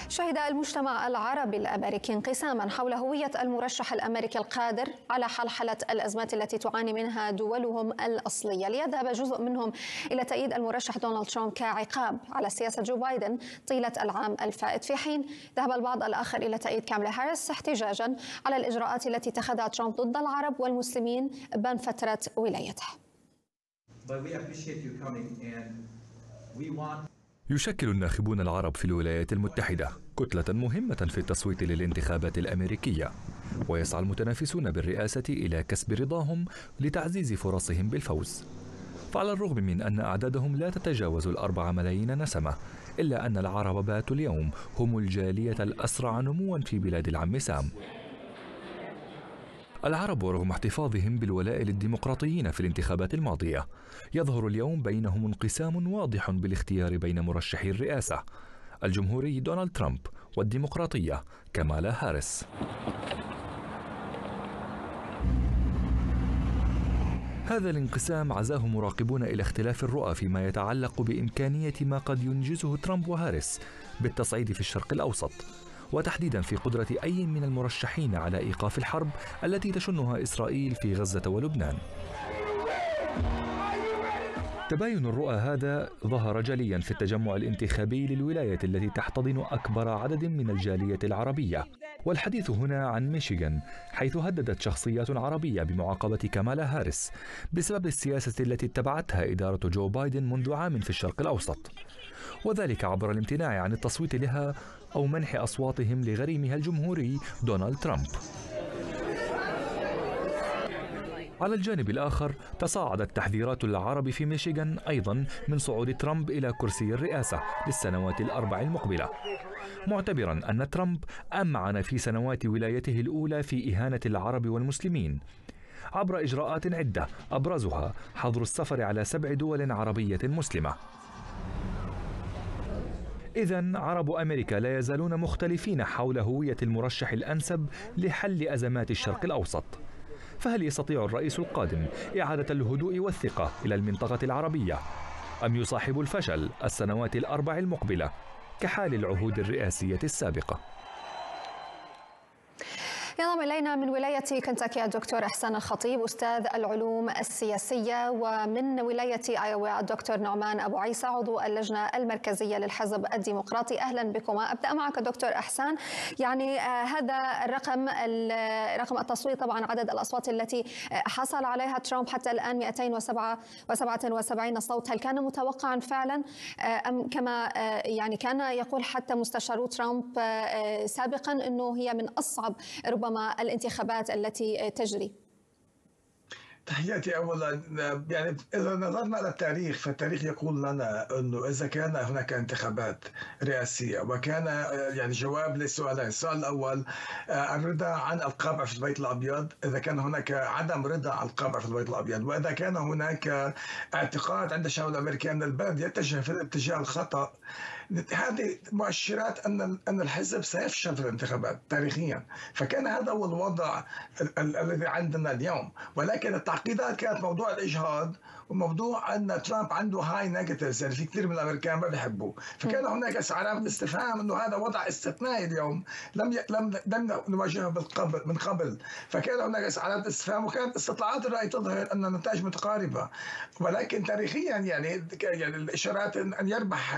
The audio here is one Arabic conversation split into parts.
شهد المجتمع العربي الأمريكي انقساما حول هوية المرشح الأمريكي القادر على حلحلة الأزمات التي تعاني منها دولهم الأصلية، ليذهب جزء منهم إلى تأييد المرشح دونالد ترامب كعقاب على سياسة جو بايدن طيلة العام الفائت، في حين ذهب البعض الآخر إلى تأييد كامالا هاريس احتجاجا على الإجراءات التي اتخذها ترامب ضد العرب والمسلمين بين فترة ولايته. يشكل الناخبون العرب في الولايات المتحدة كتلة مهمة في التصويت للانتخابات الأمريكية، ويسعى المتنافسون بالرئاسة إلى كسب رضاهم لتعزيز فرصهم بالفوز. فعلى الرغم من أن أعدادهم لا تتجاوز 4 ملايين نسمة، إلا أن العرب باتوا اليوم هم الجالية الأسرع نموا في بلاد العم سام. العرب ورغم احتفاظهم بالولاء للديمقراطيين في الانتخابات الماضية، يظهر اليوم بينهم انقسام واضح بالاختيار بين مرشحي الرئاسة، الجمهوري دونالد ترامب والديمقراطية كامالا هاريس. هذا الانقسام عزاه مراقبون إلى اختلاف الرؤى فيما يتعلق بإمكانية ما قد ينجزه ترامب وهاريس بالتصعيد في الشرق الأوسط، وتحديدا في قدرة أي من المرشحين على إيقاف الحرب التي تشنها إسرائيل في غزة ولبنان. تباين الرؤى هذا ظهر جليا في التجمع الانتخابي للولاية التي تحتضن أكبر عدد من الجالية العربية، والحديث هنا عن ميشيغان، حيث هددت شخصيات عربية بمعاقبة كامالا هاريس بسبب السياسة التي اتبعتها إدارة جو بايدن منذ عام في الشرق الأوسط، وذلك عبر الامتناع عن التصويت لها أو منح أصواتهم لغريمها الجمهوري دونالد ترامب. على الجانب الآخر، تصاعدت تحذيرات العرب في ميشيغان أيضا من صعود ترامب إلى كرسي الرئاسة للسنوات الأربع المقبلة، معتبرا أن ترامب أمعن في سنوات ولايته الأولى في إهانة العرب والمسلمين عبر إجراءات عدة، أبرزها حظر السفر على 7 دول عربية مسلمة. إذن عرب أمريكا لا يزالون مختلفين حول هوية المرشح الأنسب لحل أزمات الشرق الأوسط. فهل يستطيع الرئيس القادم إعادة الهدوء والثقة إلى المنطقة العربية، أم يصاحب الفشل السنوات الأربع المقبلة كحال العهود الرئاسية السابقة؟ ينضم إلينا من ولاية كنتاكي الدكتور إحسان الخطيب أستاذ العلوم السياسية، ومن ولاية آيوا الدكتور نعمان أبو عيسى عضو اللجنة المركزية للحزب الديمقراطي. أهلا بكما. أبدأ معك دكتور إحسان، يعني هذا رقم التصويت، طبعا عدد الأصوات التي حصل عليها ترامب حتى الآن 277 صوت، هل كان متوقعا فعلا أم كما يعني كان يقول حتى مستشارو ترامب سابقا أنه هي من أصعب ربما الانتخابات التي تجري؟ تحياتي أولا. يعني إذا نظرنا إلى التاريخ فالتاريخ يقول لنا أنه إذا كان هناك انتخابات رئاسية وكان يعني جواب للسؤالين، السؤال الأول الرضا عن القمع في البيت الأبيض، إذا كان هناك عدم رضا عن القمع في البيت الأبيض، وإذا كان هناك اعتقاد عند الشعب الأمريكي أن البلد يتجه في الاتجاه الخطأ، هذه مؤشرات أن الحزب سيفشل في الانتخابات تاريخيا. فكان هذا هو الوضع الذي عندنا اليوم، ولكن التعقيدات كانت موضوع الإجهاض وموضوع أن ترامب عنده هاي نيجاتيفز، يعني في كثير من الأمريكان ما بيحبوه، فكان هناك علامات استفهام أنه هذا وضع استثنائي اليوم لم نواجهه من قبل، فكان هناك علامات استفهام، وكانت استطلاعات الرأي تظهر أن النتائج متقاربة. ولكن تاريخيا يعني الإشارات أن يربح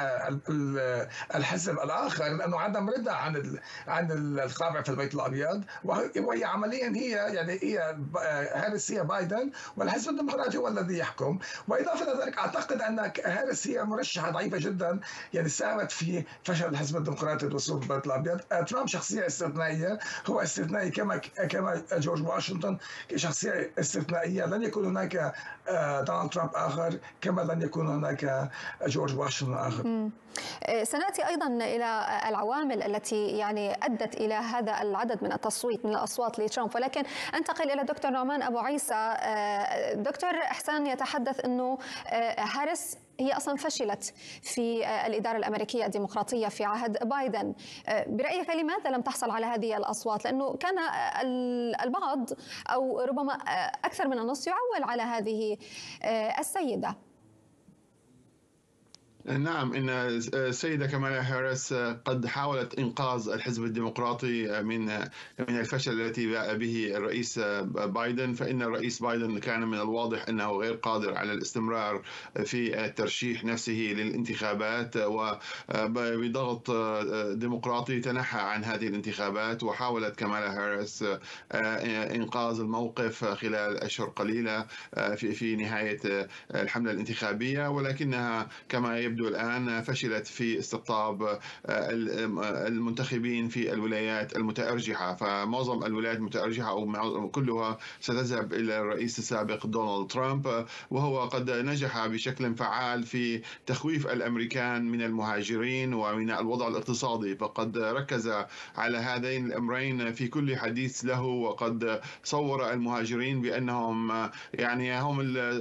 الحزب الآخر لأنه عدم رضا عن القمع في البيت الأبيض، وهي عمليا هي هاريس هي بايدن، والحزب الديمقراطي هو الذي يحكم. وإضافة إلى ذلك أعتقد أن هاريس هي مرشحة ضعيفة جدا، يعني ساهمت في فشل الحزب الديمقراطي الوصول للبيت الأبيض. ترامب شخصية استثنائية، هو استثنائي كما جورج واشنطن شخصية استثنائية، لن يكون هناك دونالد ترامب آخر كما لن يكون هناك جورج واشنطن آخر. سنأتي أيضا إلى العوامل التي يعني أدت إلى هذا العدد من التصويت من الأصوات لترامب، ولكن أنتقل إلى دكتور نعمان أبو عيسى. دكتور إحسان يتحدث أنه هاريس هي أصلا فشلت في الإدارة الأمريكية الديمقراطية في عهد بايدن. برأيك لماذا لم تحصل على هذه الأصوات؟ لأنه كان البعض أو ربما أكثر من النص يعول على هذه السيدة. نعم، إن السيدة كامالا هاريس قد حاولت إنقاذ الحزب الديمقراطي من الفشل التي باء به الرئيس بايدن، فإن الرئيس بايدن كان من الواضح أنه غير قادر على الاستمرار في ترشيح نفسه للانتخابات، وبضغط ديمقراطي تنحى عن هذه الانتخابات، وحاولت كامالا هاريس إنقاذ الموقف خلال أشهر قليلة في نهاية الحملة الانتخابية، ولكنها كما يبدو الآن فشلت في استقطاب المنتخبين في الولايات المتأرجحة، فمعظم الولايات المتأرجحة أو كلها ستذهب إلى الرئيس السابق دونالد ترامب، وهو قد نجح بشكل فعال في تخويف الأمريكان من المهاجرين ومن الوضع الاقتصادي، فقد ركز على هذين الأمرين في كل حديث له، وقد صور المهاجرين بأنهم يعني هم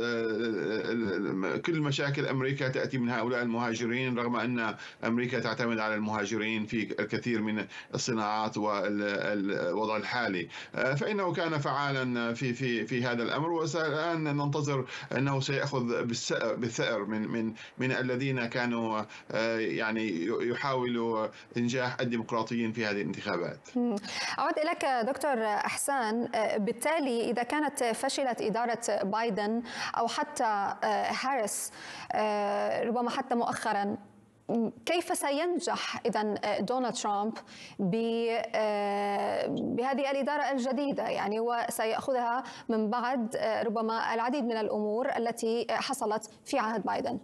كل مشاكل أمريكا تأتي من هؤلاء المهاجرين، رغم أن أمريكا تعتمد على المهاجرين في الكثير من الصناعات والوضع الحالي. فإنه كان فعالا في هذا الأمر، والآن ننتظر أنه سيأخذ بالثأر من الذين كانوا يعني يحاولوا إنجاح الديمقراطيين في هذه الانتخابات. أعود إليك دكتور أحسان، بالتالي إذا كانت فشلت إدارة بايدن أو حتى هاريس ربما حتى مؤخرا، كيف سينجح إذن دونالد ترامب بهذه الإدارة الجديدة؟ يعني هو سيأخذها من بعد ربما العديد من الأمور التي حصلت في عهد بايدن.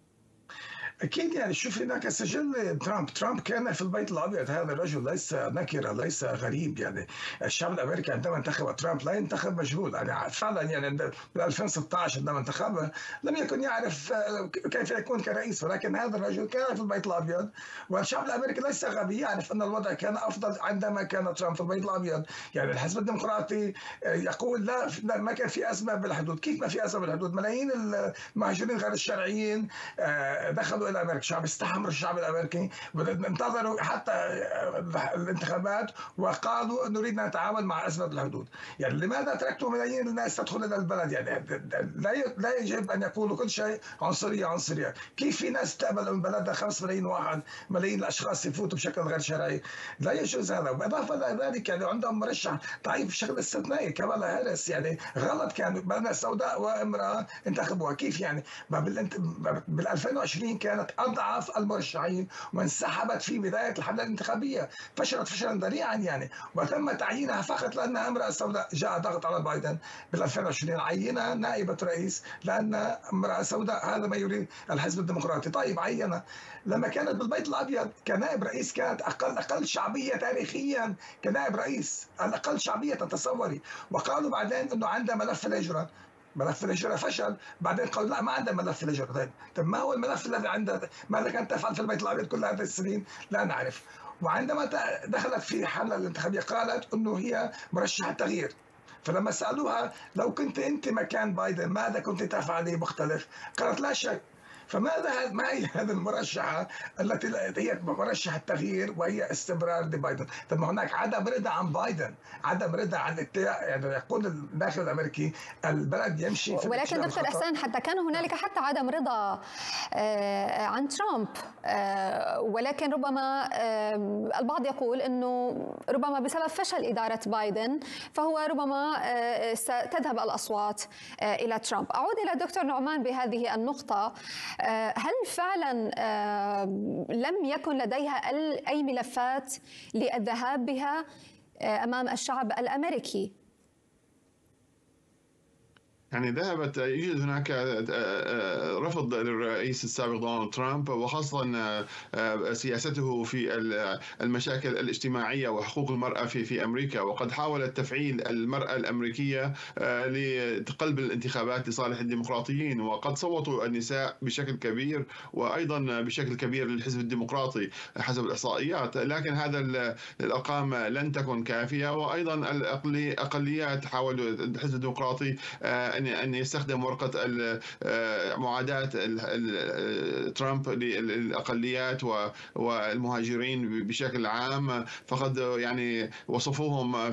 أكيد يعني شوف هناك سجل ترامب كان في البيت الأبيض، هذا الرجل ليس نكرة، ليس غريب. يعني الشعب الأمريكي عندما انتخب ترامب لا ينتخب مجهول، يعني فعلا يعني بال 2016 عندما انتخبه لم يكن يعرف كيف يكون كرئيس، ولكن هذا الرجل كان في البيت الأبيض، والشعب الأمريكي ليس غبي، يعرف أن الوضع كان أفضل عندما كان ترامب في البيت الأبيض. يعني الحزب الديمقراطي يقول لا ما كان في أزمة بالحدود. كيف ما في أزمة بالحدود؟ ملايين المهاجرين غير الشرعيين دخلوا الى امريكا، الشعب استحمر، الشعب الامريكي انتظروا حتى الانتخابات وقالوا نريد ان نتعامل مع ازمه الحدود. يعني لماذا تركتوا ملايين الناس تدخل الى البلد؟ يعني لا يجب ان يقولوا كل شيء عنصريه عنصريه. كيف في ناس تقبل من بلدها 5 ملايين واحد، ملايين الاشخاص يفوتوا بشكل غير شرعي؟ لا يجوز هذا. بالاضافه الى ذلك يعني عندهم مرشح ضعيف بشكل استثنائي كامالا هاريس، يعني غلط كانوا بين سوداء وامراه انتخبوها. كيف يعني بال 2020 كانت اضعف المرشحين وانسحبت في بدايه الحمله الانتخابيه، فشلت فشلا ذريعا يعني، وتم تعيينها فقط لانها امراه سوداء. جاء ضغط على بايدن بال 2020 عينها نائبه رئيس لان امراه سوداء، هذا ما يريد الحزب الديمقراطي. طيب عينها لما كانت بالبيت الابيض كنائب رئيس، كانت اقل شعبيه تاريخيا كنائب رئيس، الاقل شعبيه تصوري. وقالوا بعدين انه عندها ملف الهجره، ملف الهجرة فشل، بعدين قالوا لا ما عندها ملف الهجرة. طيب ما هو الملف الذي عندها؟ ماذا كانت تفعل في البيت الأبيض كل هذه السنين؟ لا نعرف. وعندما دخلت في حملة الانتخابية قالت أنه هي مرشحة تغيير، فلما سألوها لو كنت أنت مكان بايدن ماذا كنت تفعلي مختلف؟ قالت لا شك. فماذا ما هي هذه المرشحة التي هي مرشحة التغيير وهي استمرار لبايدن؟ طب هناك عدم رضا عن بايدن، عدم رضا عن يعني يقول الداخل الامريكي البلد يمشي في ولكن دكتور احسان حتى كان هنالك حتى عدم رضا عن ترامب، ولكن ربما البعض يقول انه ربما بسبب فشل إدارة بايدن فهو ربما ستذهب الأصوات إلى ترامب. أعود إلى دكتور نعمان بهذه النقطة، هل فعلا لم يكن لديها أي ملفات للذهاب بها أمام الشعب الأمريكي؟ يعني ذهبت، يوجد هناك رفض للرئيس السابق دونالد ترامب، وخاصة سياسته في المشاكل الاجتماعية وحقوق المرأة في أمريكا، وقد حاولت تفعيل المرأة الأمريكية لقلب الانتخابات لصالح الديمقراطيين، وقد صوتوا النساء بشكل كبير وأيضا بشكل كبير للحزب الديمقراطي حسب الإحصائيات، لكن هذا الأرقام لن تكن كافية. وأيضا الأقليات حاولوا الحزب الديمقراطي أن أن يستخدم ورقة معاداة ترامب للأقليات والمهاجرين بشكل عام. فقد يعني وصفوهم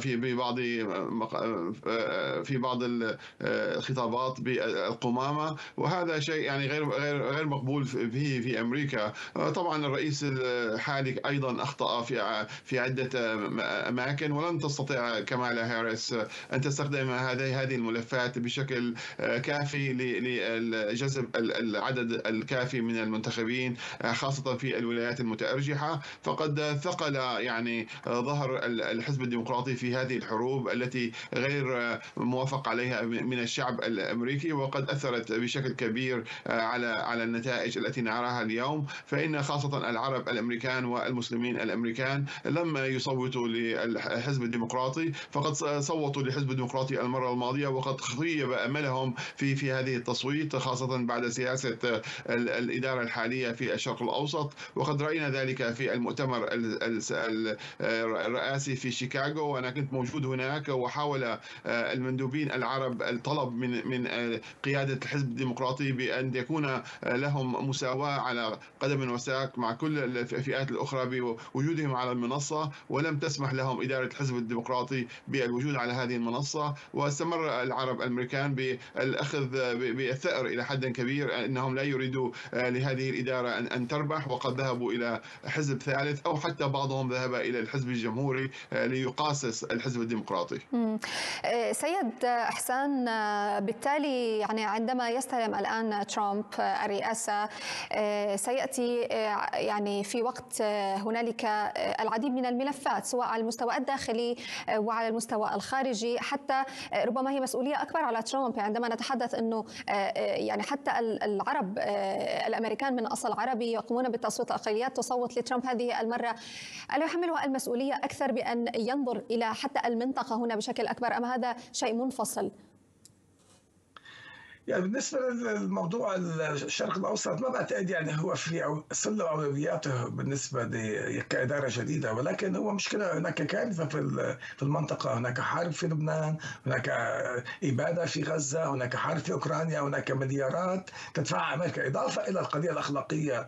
في بعض الخطابات بالقمامة، وهذا شيء يعني غير مقبول به في أمريكا. طبعا الرئيس الحالي أيضا أخطأ في عدة أماكن، ولن تستطيع كامالا هاريس أن تستخدم هذه الملفات بشكل كافي لجذب العدد الكافي من المنتخبين، خاصة في الولايات المتأرجحة. فقد ثقل يعني ظهر الحزب الديمقراطي في هذه الحروب التي غير موافق عليها من الشعب الأمريكي، وقد أثرت بشكل كبير على النتائج التي نراها اليوم. فإن خاصة العرب الأمريكان والمسلمين الأمريكان لم يصوتوا للحزب الديمقراطي، فقد صوتوا للحزب الديمقراطي المرة الماضية، وقد خيب أملهم في هذه التصويت، خاصة بعد سياسة الإدارة الحالية في الشرق الأوسط. وقد رأينا ذلك في المؤتمر الرئاسي في شيكاغو، وأنا كنت موجود هناك، وحاول المندوبين العرب الطلب من قيادة الحزب الديمقراطي بأن يكون لهم مساواة على قدم وساق مع كل الفئات الأخرى بوجودهم على المنصة، ولم تسمح لهم إدارة الحزب الديمقراطي بالوجود على هذه المنصة. واستمر العرب الأمريكان بالأخذ بالثأر إلى حد كبير، أنهم لا يريدوا لهذه الإدارة أن تربح، وقد ذهبوا إلى حزب ثالث، أو حتى بعضهم ذهب إلى الحزب الجمهوري ليقاصص الحزب الديمقراطي. سيد إحسان، بالتالي يعني عندما يستلم الآن ترامب الرئاسة سيأتي يعني في وقت هنالك العديد من الملفات، سواء على المستوى الداخلي وعلى المستوى الخارجي، حتى ربما هي مسؤولية أكبر على ترامب عندما نتحدث أنه يعني حتى العرب الأمريكان من أصل عربي يقومون بتصويت، أقليات تصوت لترامب هذه المرة. ألا يحملها المسؤولية أكثر بأن ينظر إلى حتى المنطقة هنا بشكل أكبر، أم هذا شيء منفصل؟ يعني بالنسبة للموضوع الشرق الأوسط ما بعتقد يعني هو في سلم أولوياته بالنسبة كإدارة جديدة، ولكن هو مشكلة هناك كارثة في المنطقة. هناك حرب في لبنان، هناك إبادة في غزة، هناك حرب في أوكرانيا، هناك مليارات تدفعها أمريكا، إضافة إلى القضية الأخلاقية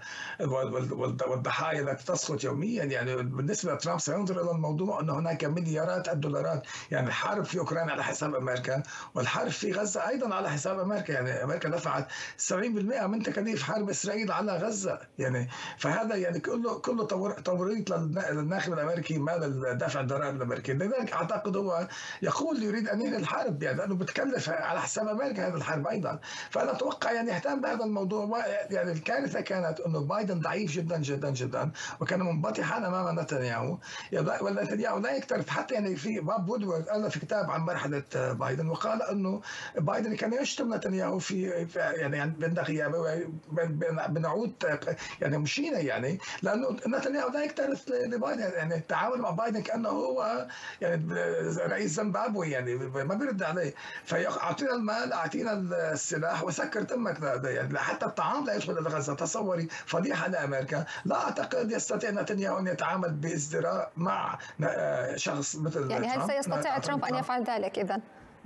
والضحايا التي تسقط يوميا. يعني بالنسبة لترامب سينظر إلى الموضوع أن هناك مليارات الدولارات، يعني الحرب في أوكرانيا على حساب أمريكا، والحرب في غزة أيضا على حساب أمريكا. يعني أمريكا دفعت 70% من تكاليف حرب إسرائيل على غزة. يعني فهذا يعني كله توريط للناخب الأمريكي مال دفع الضرائب الأمريكية. لذلك أعتقد هو يقول يريد أن ينهي الحرب، يعني لأنه بتكلف على حساب أمريكا هذه الحرب أيضا. فأنا أتوقع يعني يهتم بهذا الموضوع. يعني الكارثة كانت أنه بايدن ضعيف جدا جدا جدا، وكان منبطحا أمام نتنياهو. ونتنياهو لا يكترث. حتى يعني في باب وودورد ألف كتاب عن مرحلة بايدن، وقال أنه بايدن كان يشتم نتنياهو في يعني عند غيابه بنعود يعني مشينا، يعني لانه نتنياهو لا يكترث لبايدن. يعني التعامل مع بايدن كانه هو يعني رئيس زيمبابوي، يعني ما بيرد عليه. فاعطينا المال، اعطينا السلاح وسكر تمك. يعني حتى الطعام لا يدخل الى غزه. تصوري، فضيحه لامريكا. لا اعتقد يستطيع نتنياهو ان يتعامل بازدراء مع شخص مثل يعني هل سيستطيع ترامب ان يفعل ذلك اذا؟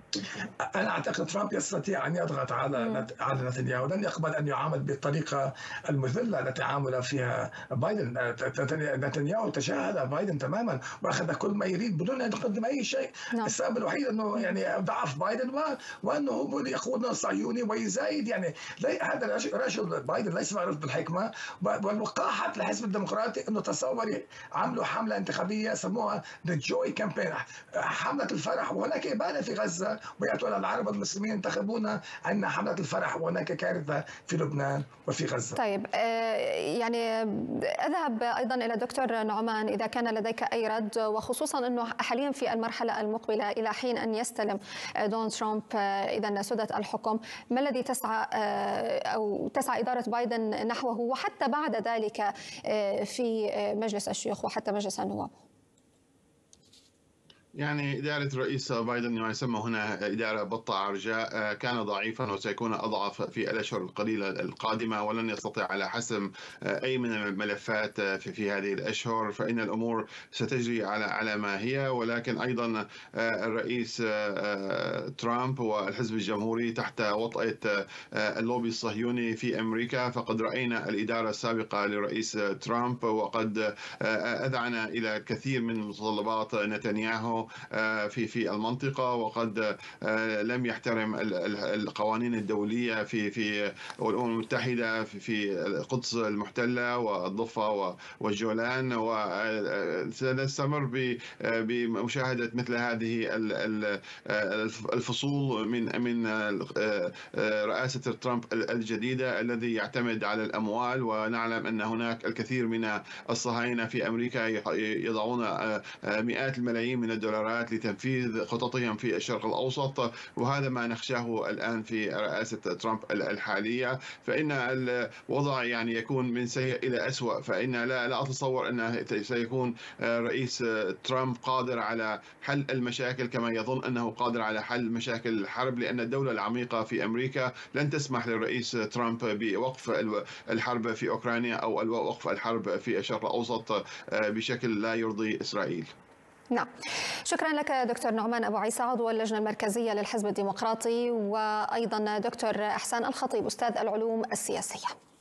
أنا أعتقد ترامب يستطيع أن يضغط على نتنياهو. لن يقبل أن يعامل بالطريقة المذلة التي عامل فيها بايدن. نتنياهو تجاهل بايدن تماما وأخذ كل ما يريد بدون أن يقدم أي شيء. السبب الوحيد أنه يعني ضعف بايدن وأنه هو يقود صهيوني ويزايد. يعني هذا الرجل بايدن ليس معروف بالحكمة والوقاحة الحزب الديمقراطي. أنه تصوري عملوا حملة انتخابية سموها The Joy Campaign، حملة الفرح، وهناك إبادة في غزة، ويأتون العرب والمسلمين ينتخبون عن حملة الفرح، وهناك كارثة في لبنان وفي غزة. طيب يعني أذهب أيضا إلى دكتور نعمان إذا كان لديك أي رد، وخصوصا أنه حاليا في المرحلة المقبلة إلى حين أن يستلم دونالد ترامب إذا سدت الحكم، ما الذي تسعى إدارة بايدن نحوه، وحتى بعد ذلك في مجلس الشيوخ وحتى مجلس النواب؟ يعني إدارة الرئيس بايدن ما يسمى هنا إدارة بطة عرجاء كان ضعيفا وسيكون أضعف في الأشهر القليلة القادمة، ولن يستطيع على حسم أي من الملفات في هذه الأشهر، فإن الأمور ستجري على ما هي. ولكن أيضا الرئيس ترامب والحزب الجمهوري تحت وطأة اللوبي الصهيوني في أمريكا، فقد رأينا الإدارة السابقة للرئيس ترامب وقد أذعن إلى كثير من متطلبات نتنياهو في المنطقة، وقد لم يحترم القوانين الدولية في الأمم المتحدة في القدس المحتلة والضفة والجولان، وسنستمر بمشاهدة مثل هذه الفصول من رئاسة ترامب الجديدة الذي يعتمد على الأموال. ونعلم أن هناك الكثير من الصهاينة في أمريكا يضعون مئات الملايين من الدولارات لتنفيذ خططهم في الشرق الأوسط، وهذا ما نخشاه الآن في رئاسة ترامب الحالية. فإن الوضع يعني يكون من سيء إلى أسوأ، فإن لا أتصور أنه سيكون رئيس ترامب قادر على حل المشاكل كما يظن أنه قادر على حل مشاكل الحرب، لأن الدولة العميقة في أمريكا لن تسمح للرئيس ترامب بوقف الحرب في أوكرانيا أو وقف الحرب في الشرق الأوسط بشكل لا يرضي إسرائيل. نعم، شكرا لك دكتور نعمان أبو عيسى عضو اللجنة المركزية للحزب الديمقراطي، وأيضا دكتور إحسان الخطيب أستاذ العلوم السياسية.